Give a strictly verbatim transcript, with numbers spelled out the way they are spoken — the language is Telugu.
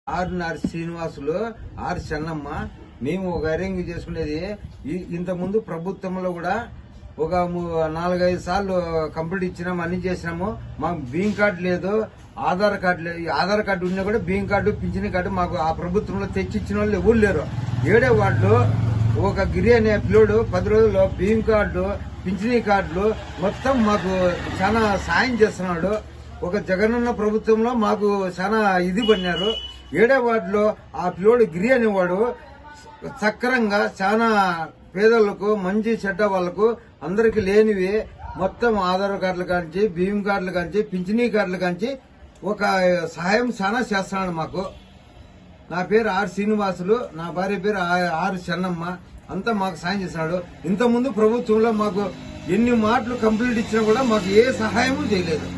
ఆరున్నర శ్రీనివాసులు ఆరు చెన్నమ్మ మేము ఒక అరేంజ్ చేసుకునేది ఇంత ముందు ప్రభుత్వంలో కూడా ఒక నాలుగైదు సార్లు కంప్లీట్ ఇచ్చినాము, అన్ని చేసినాము. మాకు బియ్యం కార్డు లేదు, ఆధార్ కార్డు లేదు. ఆధార్ కార్డు ఉన్నా కూడా బియ్యం కార్డు, పింఛన్ కార్డు మాకు ఆ ప్రభుత్వంలో తెచ్చిచ్చిన వాళ్ళు ఎవరు లేరు. ఏడే వార్డులో ఒక గిరి అనే పిల్లోడు పది రోజుల్లో బియ్యం కార్డు, పింఛనీ కార్డులు మొత్తం మాకు చాలా సాయం చేస్తున్నాడు. ఒక జగనన్న ప్రభుత్వంలో మాకు చాలా ఇది పడినారు. ఏడే వార్డులో ఆ పిల్లోడు గిరి అనేవాడు సక్రంగా చాలా పేదలకు, మంచి చెడ్డ వాళ్లకు అందరికి లేనివి మొత్తం ఆధార్ కార్డులు కాంచి, బియ్యం కార్డులు కాంచి, పింఛనీ కార్డులు కాంచి ఒక సహాయం చాలా చేస్తున్నాడు మాకు. నా పేరు ఆర్ శ్రీనివాసులు, నా భార్య పేరు ఆర్ చెన్నమ్మ. అంతా మాకు సాయం చేస్తున్నాడు. ఇంతకుముందు ప్రభుత్వంలో మాకు ఎన్ని మాటలు కంప్లీట్ ఇచ్చినా కూడా మాకు ఏ సహాయము చేయలేదు.